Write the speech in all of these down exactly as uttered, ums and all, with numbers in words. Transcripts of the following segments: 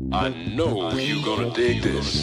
I know you gonna dig this.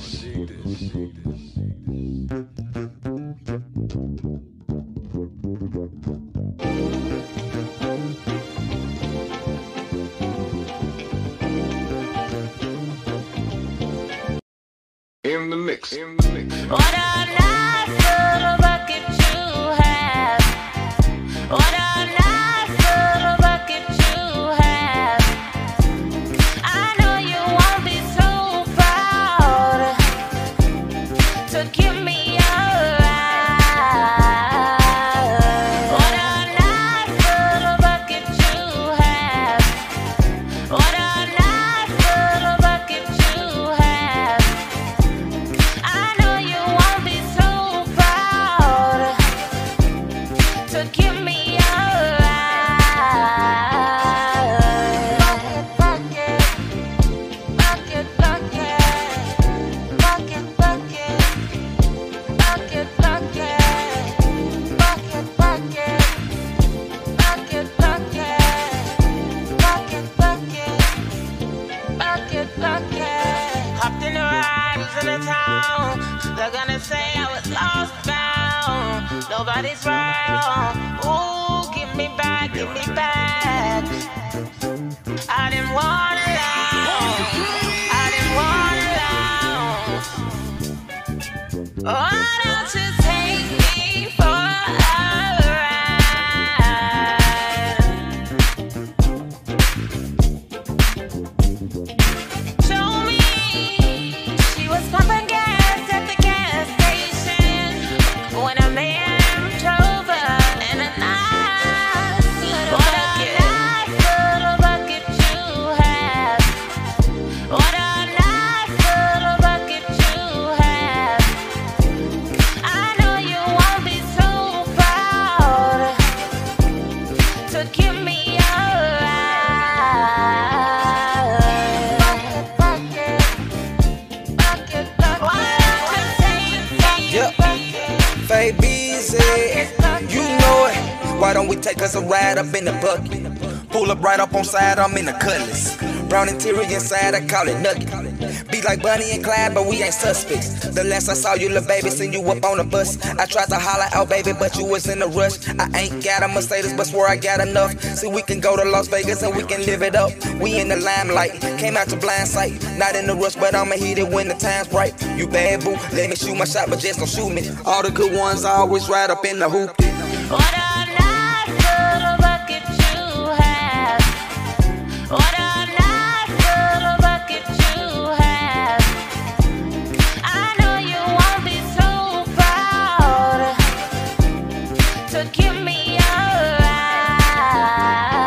In the mix. In the mix. What a nice little bucket you have. What a nice little bucket you have. I know you won't be so proud to give me your life. What a nice little bucket you have. What a nice little bucket you have. I know you won't be so proud to give me your life. Bucket, bucket, bucket, bucket, bucket, bucket, bucket, bucket, bucket, bucket, bucket, bucket, bucket, bucket, bucket. Hopped in the ride, was in the town. They're gonna say I was lost bound. Nobody's right. Ooh, give me back, give me back. I didn't want it out. I didn't want it out. Why don't you take me for a ride? Show me. She was pumping gas at the gas station when a man drove her in a nice little bucket. What a nice little bucket you have. What a nice little bucket you have. I know you won't be so proud to give me your life. Bucket, bucket, bucket, bucket. Why don't you take me Yep. bucket? Fabeezy, you know it. Why don't we take us a ride up in the bucket? Pull up right up on side, I'm in the cutlass. Brown interior inside, I call it nugget. Be like Bunny and Clyde, but we ain't suspects. The last I saw you, little baby, seen you up on the bus. I tried to holler out, baby, but you was in a rush. I ain't got a Mercedes, but swear I got enough. See, we can go to Las Vegas and we can live it up. We in the limelight, came out to blind sight. Not in the rush, but I'ma hit it when the time's right. You bad boo, let me shoot my shot, but just don't shoot me. All the good ones always right up in the hoop. What a nice little bucket you have. What a nice little bucket you have. I know you won't be so proud to give me your life.